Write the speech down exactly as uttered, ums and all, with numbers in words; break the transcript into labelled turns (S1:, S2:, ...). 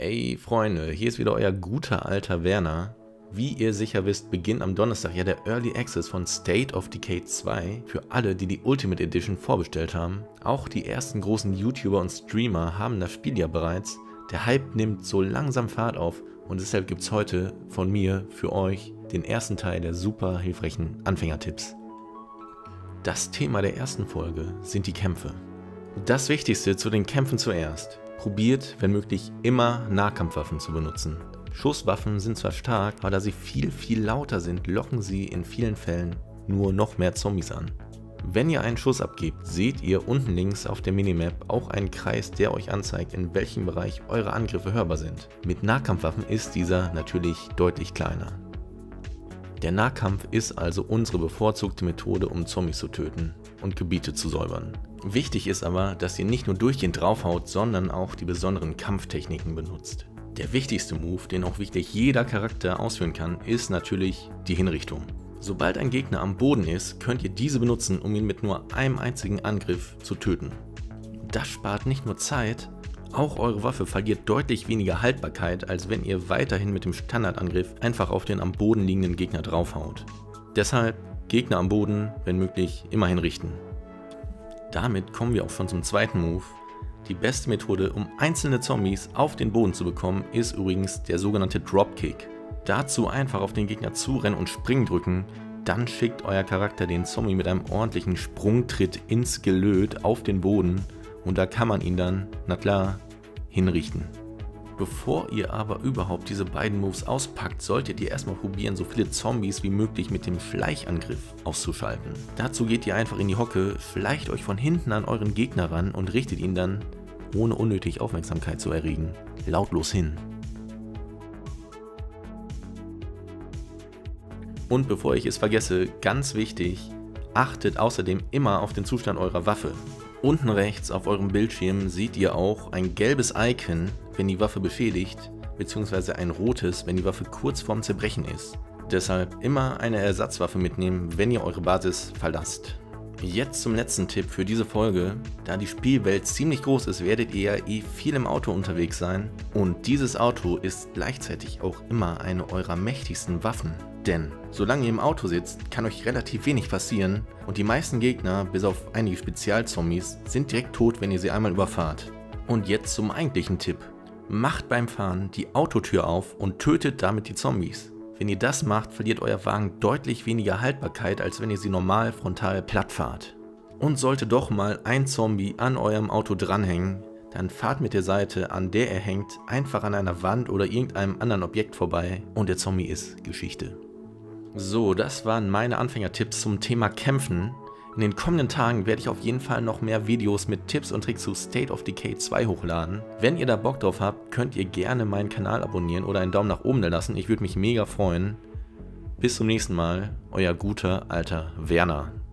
S1: Ey Freunde, hier ist wieder euer guter alter Werner. Wie ihr sicher wisst, beginnt am Donnerstag ja der Early Access von State of Decay zwei für alle, die die Ultimate Edition vorbestellt haben. Auch die ersten großen YouTuber und Streamer haben das Spiel ja bereits. Der Hype nimmt so langsam Fahrt auf und deshalb gibt es heute von mir für euch den ersten Teil der super hilfreichen Anfängertipps. Das Thema der ersten Folge sind die Kämpfe. Das Wichtigste zu den Kämpfen zuerst. Probiert, wenn möglich, immer Nahkampfwaffen zu benutzen. Schusswaffen sind zwar stark, aber da sie viel, viel lauter sind, locken sie in vielen Fällen nur noch mehr Zombies an. Wenn ihr einen Schuss abgebt, seht ihr unten links auf der Minimap auch einen Kreis, der euch anzeigt, in welchem Bereich eure Angriffe hörbar sind. Mit Nahkampfwaffen ist dieser natürlich deutlich kleiner. Der Nahkampf ist also unsere bevorzugte Methode, um Zombies zu töten und Gebiete zu säubern. Wichtig ist aber, dass ihr nicht nur durchgehend draufhaut, sondern auch die besonderen Kampftechniken benutzt. Der wichtigste Move, den auch wirklich jeder Charakter ausführen kann, ist natürlich die Hinrichtung. Sobald ein Gegner am Boden ist, könnt ihr diese benutzen, um ihn mit nur einem einzigen Angriff zu töten. Das spart nicht nur Zeit, auch eure Waffe verliert deutlich weniger Haltbarkeit, als wenn ihr weiterhin mit dem Standardangriff einfach auf den am Boden liegenden Gegner draufhaut. Deshalb Gegner am Boden, wenn möglich, immer hinrichten. Damit kommen wir auch schon zum zweiten Move. Die beste Methode, um einzelne Zombies auf den Boden zu bekommen, ist übrigens der sogenannte Dropkick. Dazu einfach auf den Gegner zurennen und Springen drücken, dann schickt euer Charakter den Zombie mit einem ordentlichen Sprungtritt ins Gelöt auf den Boden und da kann man ihn dann, na klar, hinrichten. Bevor ihr aber überhaupt diese beiden Moves auspackt, solltet ihr erstmal probieren, so viele Zombies wie möglich mit dem Schleichangriff auszuschalten. Dazu geht ihr einfach in die Hocke, schleicht euch von hinten an euren Gegner ran und richtet ihn dann, ohne unnötig Aufmerksamkeit zu erregen, lautlos hin. Und bevor ich es vergesse, ganz wichtig, achtet außerdem immer auf den Zustand eurer Waffe. Unten rechts auf eurem Bildschirm seht ihr auch ein gelbes Icon, wenn die Waffe beschädigt, beziehungsweise ein rotes, wenn die Waffe kurz vorm Zerbrechen ist. Deshalb immer eine Ersatzwaffe mitnehmen, wenn ihr eure Basis verlasst. Jetzt zum letzten Tipp für diese Folge. Da die Spielwelt ziemlich groß ist, werdet ihr ja eh viel im Auto unterwegs sein. Und dieses Auto ist gleichzeitig auch immer eine eurer mächtigsten Waffen. Denn solange ihr im Auto sitzt, kann euch relativ wenig passieren und die meisten Gegner, bis auf einige Spezialzombies, sind direkt tot, wenn ihr sie einmal überfahrt. Und jetzt zum eigentlichen Tipp. Macht beim Fahren die Autotür auf und tötet damit die Zombies. Wenn ihr das macht, verliert euer Wagen deutlich weniger Haltbarkeit, als wenn ihr sie normal frontal platt fahrt. Und sollte doch mal ein Zombie an eurem Auto dranhängen, dann fahrt mit der Seite, an der er hängt, einfach an einer Wand oder irgendeinem anderen Objekt vorbei und der Zombie ist Geschichte. So, das waren meine Anfängertipps zum Thema Kämpfen. In den kommenden Tagen werde ich auf jeden Fall noch mehr Videos mit Tipps und Tricks zu State of Decay zwei hochladen. Wenn ihr da Bock drauf habt, könnt ihr gerne meinen Kanal abonnieren oder einen Daumen nach oben da lassen. Ich würde mich mega freuen. Bis zum nächsten Mal, euer guter alter Werner.